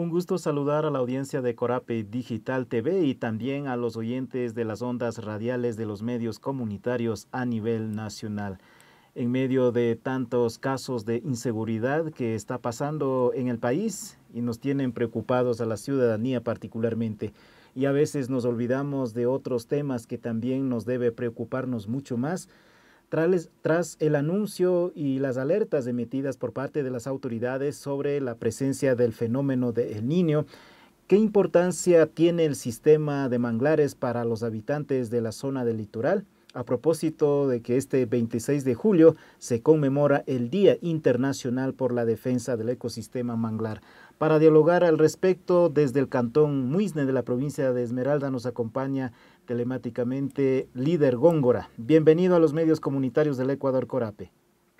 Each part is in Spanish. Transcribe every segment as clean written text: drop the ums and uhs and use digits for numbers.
Un gusto saludar a la audiencia de Corape Digital TV y también a los oyentes de las ondas radiales de los medios comunitarios a nivel nacional. En medio de tantos casos de inseguridad que está pasando en el país y nos tienen preocupados a la ciudadanía particularmente, y a veces nos olvidamos de otros temas que también nos debe preocuparnos mucho más. Tras el anuncio y las alertas emitidas por parte de las autoridades sobre la presencia del fenómeno de El Niño, ¿qué importancia tiene el sistema de manglares para los habitantes de la zona del litoral? A propósito de que este 26 de julio se conmemora el Día Internacional por la Defensa del Ecosistema Manglar. Para dialogar al respecto, desde el cantón Muisne de la provincia de Esmeralda nos acompaña telemáticamente Líder Góngora. Bienvenido a los medios comunitarios del Ecuador, Corape.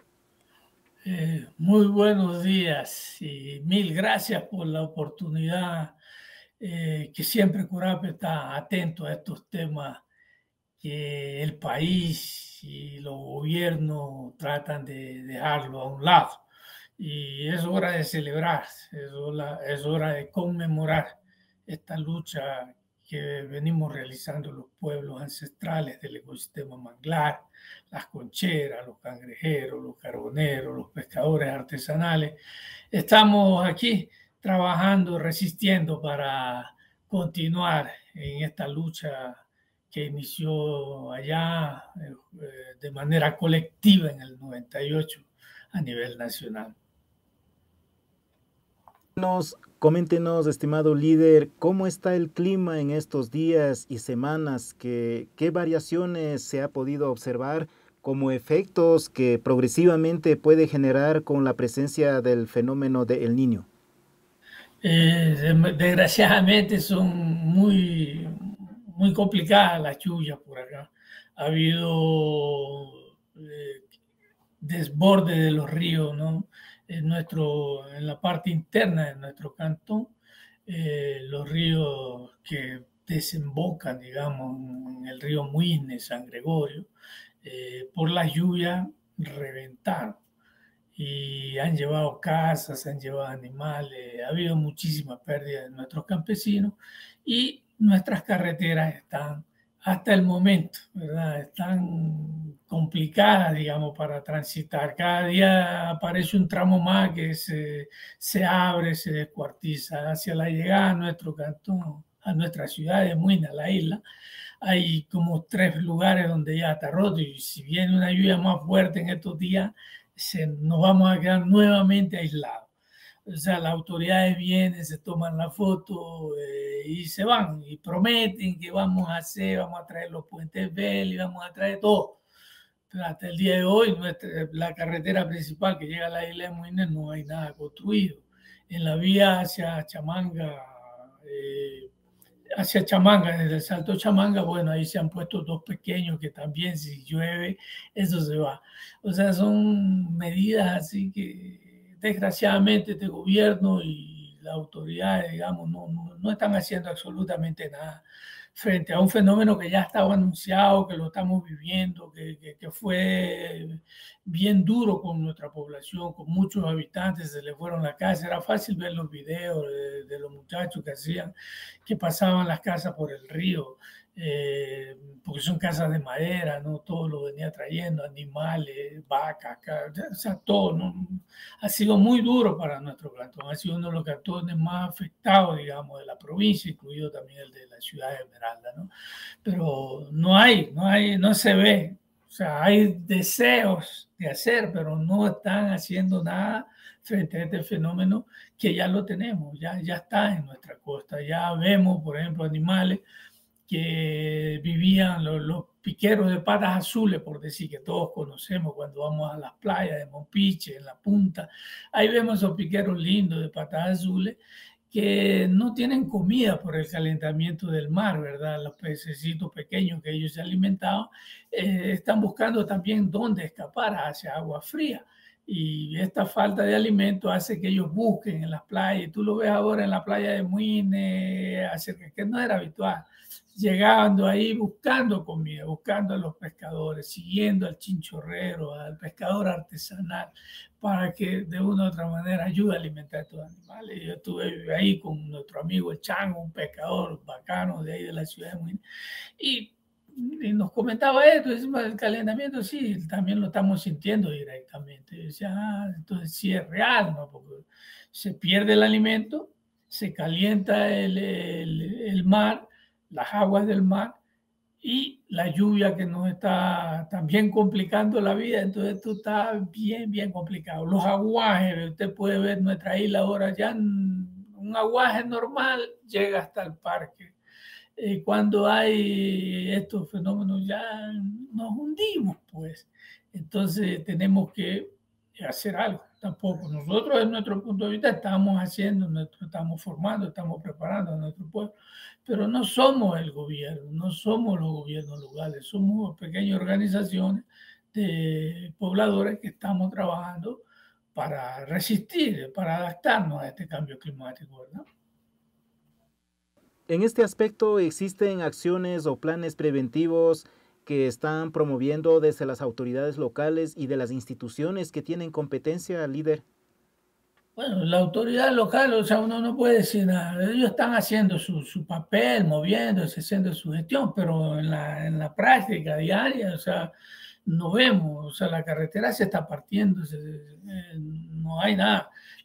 Muy buenos días y mil gracias por la oportunidad, que siempre Corape está atento a estos temas que el país y los gobiernos tratan de dejarlo a un lado. Y es hora de celebrar, es hora de conmemorar esta lucha que venimos realizando los pueblos ancestrales del ecosistema manglar, las concheras, los cangrejeros, los carboneros, los pescadores artesanales. Estamos aquí trabajando, resistiendo para continuar en esta lucha que inició allá de manera colectiva en el 98 a nivel nacional. Coméntenos, estimado líder, ¿cómo está el clima en estos días y semanas? ¿Qué variaciones se ha podido observar como efectos que progresivamente puede generar con la presencia del fenómeno de El Niño? Desgraciadamente son muy complicadas las lluvias por acá. Ha habido desborde de los ríos, ¿no? En la parte interna de nuestro cantón, los ríos que desembocan, digamos, en el río Muisne, San Gregorio, por la lluvia reventaron y han llevado casas, han llevado animales, ha habido muchísima pérdida de nuestros campesinos y nuestras carreteras están hasta el momento, ¿verdad? Están complicadas, digamos, para transitar. Cada día aparece un tramo más que se abre, se descuartiza. Hacia la llegada a nuestro cantón, a nuestra ciudad de Muina, la isla, hay como 3 lugares donde ya está roto y si viene una lluvia más fuerte en estos días, nos vamos a quedar nuevamente aislados. O sea, las autoridades vienen, se toman la foto y se van y prometen que vamos a traer los puentes Bell y vamos a traer todo. Pero hasta el día de hoy, la carretera principal que llega a la isla de Muine no hay nada construido. En la vía hacia Chamanga, desde el Salto Chamanga, bueno, ahí se han puesto 2 pequeños que también si llueve, eso se va. O sea, son medidas así que desgraciadamente este gobierno y las autoridades, digamos, no están haciendo absolutamente nada frente a un fenómeno que ya estaba anunciado, que lo estamos viviendo, que fue bien duro con nuestra población, con muchos habitantes, se le fueron la casa. Era fácil ver los videos de los muchachos que pasaban las casas por el río, porque son casas de madera, ¿no? Todo lo venía trayendo, animales, vacas, o sea, todo, ¿no? Ha sido muy duro para nuestro cantón, ha sido uno de los cantones más afectados, digamos, de la provincia, incluido también el de la ciudad de Esmeralda, ¿no? Pero no se ve, o sea, hay deseos de hacer, pero no están haciendo nada frente a este fenómeno que ya lo tenemos, ya está en nuestra costa. Ya vemos, por ejemplo, animales que vivían los piqueros de patas azules, por decir que todos conocemos cuando vamos a las playas de Mompiche, en la punta. Ahí vemos esos piqueros lindos de patas azules que no tienen comida por el calentamiento del mar, ¿verdad? Los pececitos pequeños que ellos se alimentaban están buscando también dónde escapar hacia agua fría. Y esta falta de alimento hace que ellos busquen en las playas. Tú lo ves ahora en la playa de Muine, acerca que no era habitual, llegando ahí buscando comida, buscando a los pescadores, siguiendo al chinchorrero, al pescador artesanal, para que de una u otra manera ayude a alimentar a estos animales. Yo estuve ahí con nuestro amigo el Chango, un pescador bacano de ahí de la ciudad de Muine, y nos comentaba esto, decimos, el calentamiento sí, también lo estamos sintiendo directamente. Y decía, entonces sí es real, ¿no? Porque se pierde el alimento, se calienta el mar, las aguas del mar, y la lluvia que nos está también complicando la vida, entonces esto está bien, bien complicado. Los aguajes, usted puede ver nuestra isla ahora, ya un aguaje normal llega hasta el parque. Cuando hay estos fenómenos ya nos hundimos, pues. Entonces tenemos que hacer algo. Tampoco nosotros, en nuestro punto de vista, estamos haciendo, estamos formando, estamos preparando a nuestro pueblo, pero no somos el gobierno, no somos los gobiernos locales, somos pequeñas organizaciones de pobladores que estamos trabajando para resistir, para adaptarnos a este cambio climático, ¿verdad? En este aspecto, ¿existen acciones o planes preventivos que están promoviendo desde las autoridades locales y de las instituciones que tienen competencia, líder? Bueno, la autoridad local, o sea, uno no puede decir nada. Ellos están haciendo su papel, moviéndose, haciendo su gestión, pero en la práctica diaria, o sea, no vemos, o sea, la carretera se está partiendo, no hay nada,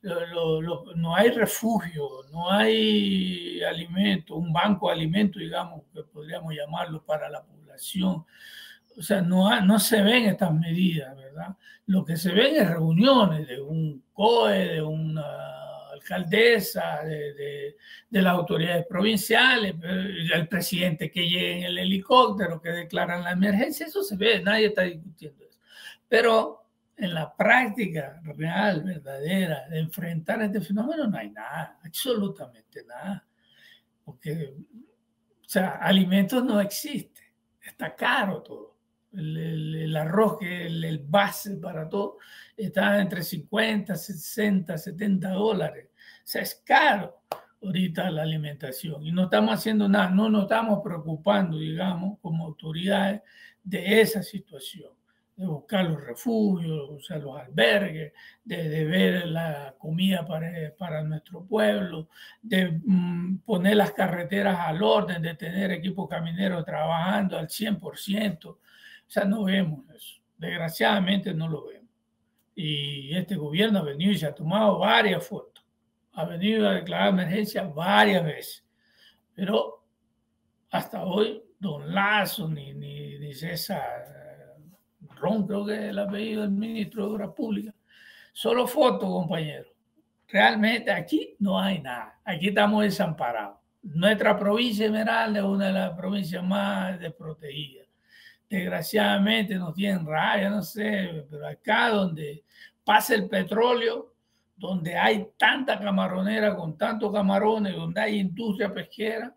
no hay refugio, no hay alimento, un banco de alimentos, digamos, que podríamos llamarlo para la población. O sea, no se ven estas medidas, ¿verdad? Lo que se ven es reuniones de un COE, de una alcaldesa, de las autoridades provinciales, el presidente que llega en el helicóptero, que declaran la emergencia, eso se ve, nadie está discutiendo eso. Pero en la práctica real, verdadera, de enfrentar este fenómeno, no hay nada, absolutamente nada. Porque, o sea, alimentos no existen, está caro todo. El arroz, que es el base para todo, está entre 50, 60, 70 dólares. O sea, es caro ahorita la alimentación y no estamos haciendo nada, no nos estamos preocupando, digamos, como autoridades de esa situación, de buscar los refugios, o sea, los albergues, de ver la comida para nuestro pueblo, de poner las carreteras al orden, de tener equipos camineros trabajando al 100%. O sea, no vemos eso. Desgraciadamente no lo vemos. Y este gobierno ha venido y se ha tomado varias fotos. Ha venido a declarar emergencia varias veces. Pero hasta hoy, don Lazo ni César Ron, creo que es el apellido del ministro de Obras Públicas, solo fotos, compañero. Realmente aquí no hay nada. Aquí estamos desamparados. Nuestra provincia Esmeralda es una de las provincias más desprotegidas. Desgraciadamente nos tienen rabia, no sé, pero acá donde pasa el petróleo, donde hay tanta camaronera con tantos camarones, donde hay industria pesquera,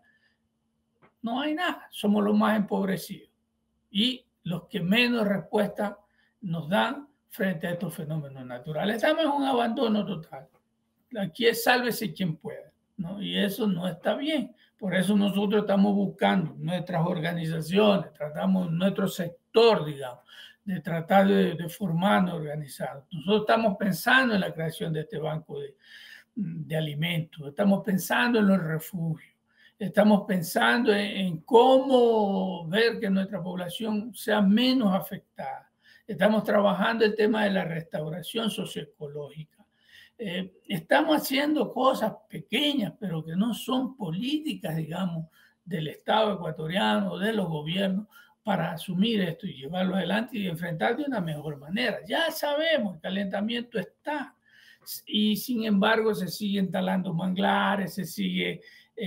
no hay nada. Somos los más empobrecidos y los que menos respuesta nos dan frente a estos fenómenos naturales. Estamos en un abandono total. Aquí es sálvese quien pueda, ¿no? Y eso no está bien. Por eso nosotros estamos buscando nuestras organizaciones, tratamos nuestro sector, digamos, de tratar de formarnos, organizarnos. Nosotros estamos pensando en la creación de este banco de alimentos, estamos pensando en los refugios, estamos pensando en cómo ver que nuestra población sea menos afectada. Estamos trabajando el tema de la restauración socioecológica. Estamos haciendo cosas pequeñas, pero que no son políticas, digamos, del Estado ecuatoriano o de los gobiernos para asumir esto y llevarlo adelante y enfrentar de una mejor manera. Ya sabemos, el calentamiento está y sin embargo se siguen talando manglares, se sigue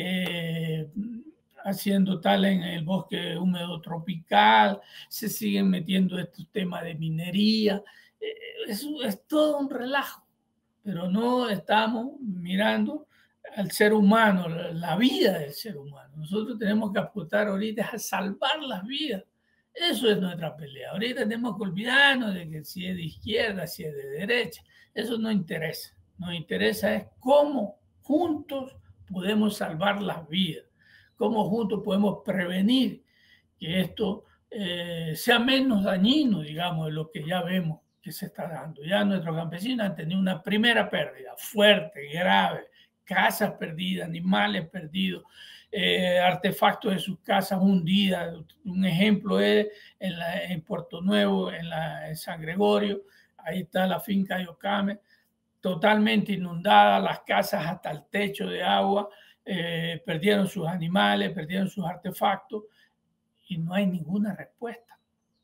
haciendo tal en el bosque húmedo tropical, se siguen metiendo estos temas de minería. Es todo un relajo, pero no estamos mirando al ser humano, la vida del ser humano. Nosotros tenemos que apuntar ahorita a salvar las vidas Eso es nuestra pelea. Ahorita tenemos que olvidarnos de que si es de izquierda, si es de derecha. Eso no interesa. Nos interesa es cómo juntos podemos salvar las vidas, cómo juntos podemos prevenir que esto sea menos dañino, digamos, de lo que ya vemos que se está dando. Ya nuestros campesinos han tenido una primera pérdida fuerte, grave, casas perdidas, animales perdidos, artefactos de sus casas hundidas. Un ejemplo es en Puerto Nuevo, en San Gregorio, ahí está la finca de Ocame, totalmente inundada, las casas hasta el techo de agua, perdieron sus animales, perdieron sus artefactos y no hay ninguna respuesta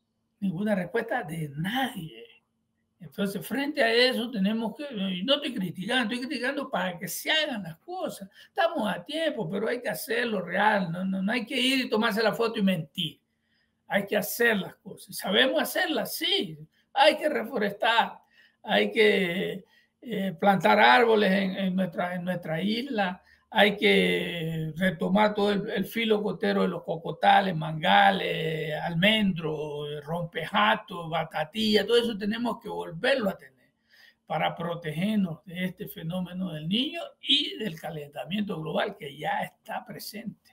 de nadie. Entonces, frente a eso tenemos que, y no estoy criticando para que se hagan las cosas. Estamos a tiempo, pero hay que hacerlo real, no hay que ir y tomarse la foto y mentir. Hay que hacer las cosas. ¿Sabemos hacerlas? Sí. Hay que reforestar, hay que plantar árboles en nuestra isla, hay que retomar todo el filo costero de los cocotales, mangales, almendros, rompejatos, batatilla, todo eso tenemos que volverlo a tener para protegernos de este fenómeno del niño y del calentamiento global que ya está presente.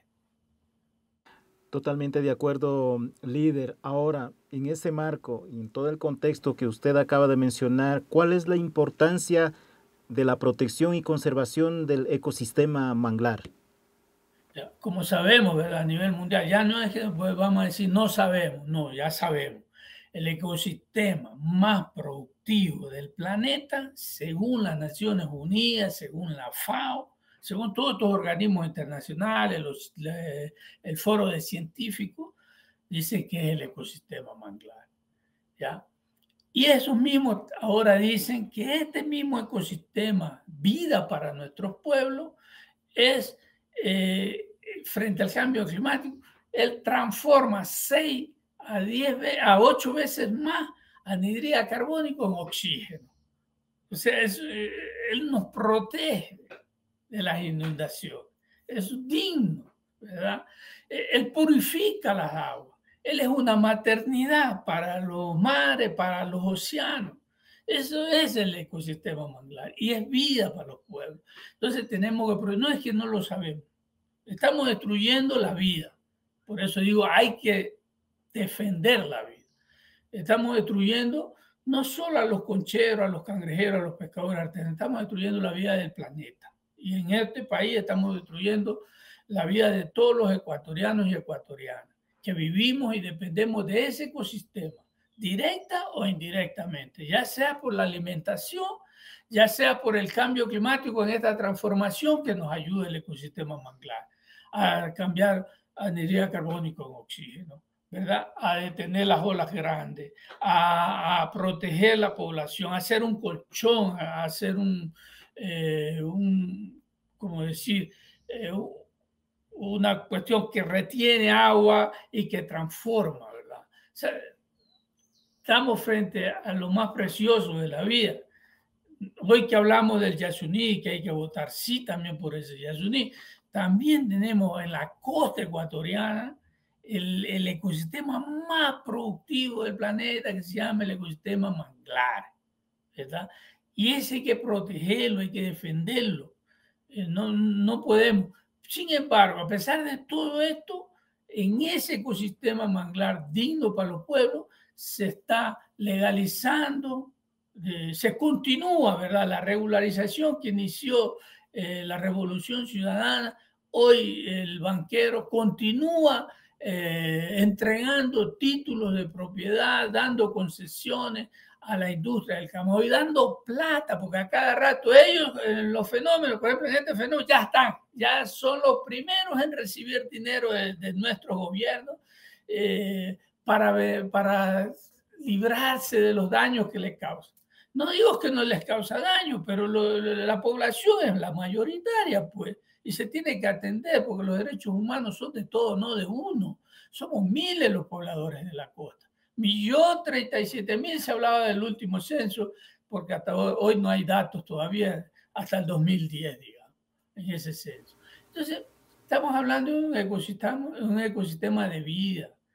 Totalmente de acuerdo, líder. Ahora, en ese marco y en todo el contexto que usted acaba de mencionar, ¿cuál es la importancia de la protección y conservación del ecosistema manglar? Como sabemos, ¿verdad? A nivel mundial, ya no es que pues, vamos a decir no sabemos, no, ya sabemos. El ecosistema más productivo del planeta, según las Naciones Unidas, según la FAO, según todos estos organismos internacionales, el foro de científicos, dice que es el ecosistema manglar. ¿Ya? Y esos mismos ahora dicen que este mismo ecosistema, vida para nuestros pueblos, es frente al cambio climático, él transforma 6 a 10 a 8 veces más anhidrida carbónico en oxígeno. O sea, él nos protege de las inundaciones. Es digno, ¿verdad? Él purifica las aguas. Él es una maternidad para los mares, para los océanos. Eso es el ecosistema manglar y es vida para los pueblos. Entonces tenemos que, no es que no lo sabemos, estamos destruyendo la vida. Por eso digo, hay que defender la vida. Estamos destruyendo no solo a los concheros, a los cangrejeros, a los pescadores artesanos, estamos destruyendo la vida del planeta. Y en este país estamos destruyendo la vida de todos los ecuatorianos y ecuatorianas, que vivimos y dependemos de ese ecosistema, directa o indirectamente, ya sea por la alimentación, ya sea por el cambio climático en esta transformación que nos ayuda el ecosistema manglar a cambiar anhidrida carbónico en oxígeno, ¿verdad? A detener las olas grandes, a proteger la población, a hacer un colchón, a hacer ¿cómo decir? Una cuestión que retiene agua y que transforma, ¿verdad? O sea, estamos frente a lo más precioso de la vida. Hoy que hablamos del Yasuní, que hay que votar sí también por ese Yasuní, también tenemos en la costa ecuatoriana el ecosistema más productivo del planeta que se llama el ecosistema manglar, ¿verdad? Y ese hay que protegerlo, hay que defenderlo. No podemos. Sin embargo, a pesar de todo esto, en ese ecosistema manglar digno para los pueblos, se está legalizando, se continúa, ¿verdad? La regularización que inició la Revolución Ciudadana. Hoy el banquero continúa entregando títulos de propiedad, dando concesiones a la industria del cannabis y dando plata, porque a cada rato ellos, los fenómenos, por ejemplo, en este fenómeno ya son los primeros en recibir dinero de nuestro gobierno para librarse de los daños que les causan. No digo que no les causa daño, pero la población es la mayoritaria, pues, y se tiene que atender porque los derechos humanos son de todos, no de uno. Somos miles los pobladores de la costa. 1.037.000 se hablaba del último censo, porque hasta hoy no hay datos todavía, hasta el 2010, digamos, en ese censo. Entonces, estamos hablando de un ecosistema de vida.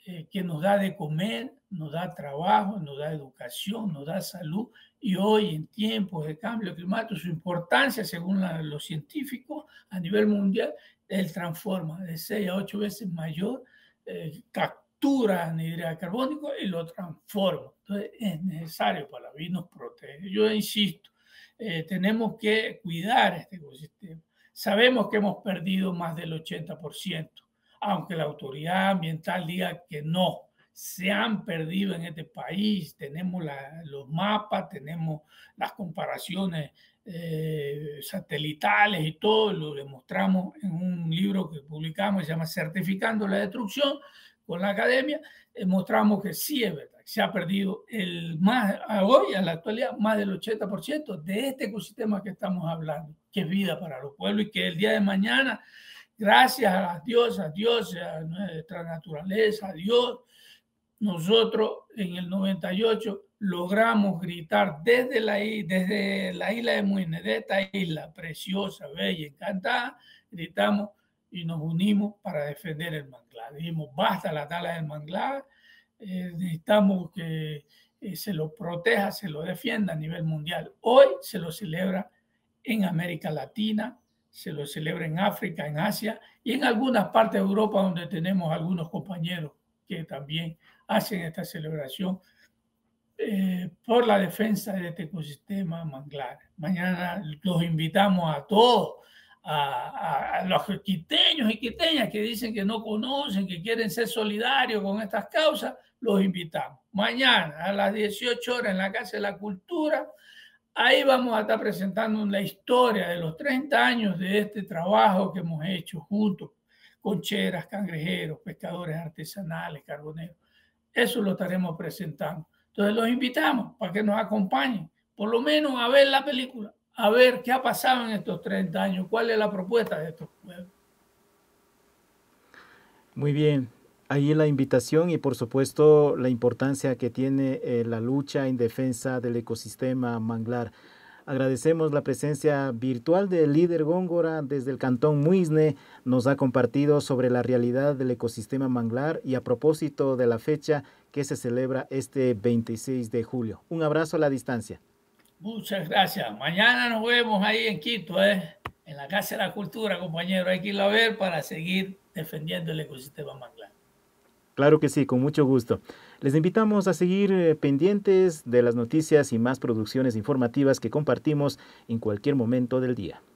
que nos da de comer, nos da trabajo, nos da educación, nos da salud, y hoy en tiempos de cambio climático su importancia, según los científicos a nivel mundial, él transforma de 6 a 8 veces mayor, captura anhídrido carbónico y lo transforma. Entonces es necesario para la vida, nos protege. Yo insisto, tenemos que cuidar este ecosistema. Sabemos que hemos perdido más del 80%, aunque la autoridad ambiental diga que no. Se han perdido en este país, tenemos los mapas, tenemos las comparaciones satelitales y todo, lo demostramos en un libro que publicamos, se llama Certificando la Destrucción, con la academia, mostramos que sí es verdad, se ha perdido hoy, en la actualidad, más del 80% de este ecosistema que estamos hablando, que es vida para los pueblos y que el día de mañana, gracias a las diosas, dioses, a nuestra naturaleza, a Dios, nosotros en el 98 logramos gritar desde la isla de Muine, de esta isla preciosa, bella, encantada, gritamos y nos unimos para defender el manglar. Dijimos, basta la tala del manglar, necesitamos que se lo proteja, se lo defienda a nivel mundial. Hoy se lo celebra en América Latina, se lo celebra en África, en Asia y en algunas partes de Europa donde tenemos algunos compañeros que también hacen esta celebración por la defensa de este ecosistema manglar. Mañana los invitamos a todos, a los quiteños y quiteñas que dicen que no conocen, que quieren ser solidarios con estas causas, los invitamos. Mañana a las 18 horas en la Casa de la Cultura, ahí vamos a estar presentando la historia de los 30 años de este trabajo que hemos hecho juntos, concheras, cangrejeros, pescadores artesanales, carboneros. Eso lo estaremos presentando. Entonces los invitamos para que nos acompañen, por lo menos a ver la película, a ver qué ha pasado en estos 30 años, cuál es la propuesta de estos pueblos. Muy bien, ahí la invitación y por supuesto la importancia que tiene la lucha en defensa del ecosistema manglar. Agradecemos la presencia virtual del líder Góngora desde el Cantón Muisne. Nos ha compartido sobre la realidad del ecosistema manglar y a propósito de la fecha que se celebra este 26 de julio. Un abrazo a la distancia. Muchas gracias. Mañana nos vemos ahí en Quito, en la Casa de la Cultura, compañero. Hay que irlo a ver para seguir defendiendo el ecosistema manglar. Claro que sí, con mucho gusto. Les invitamos a seguir pendientes de las noticias y más producciones informativas que compartimos en cualquier momento del día.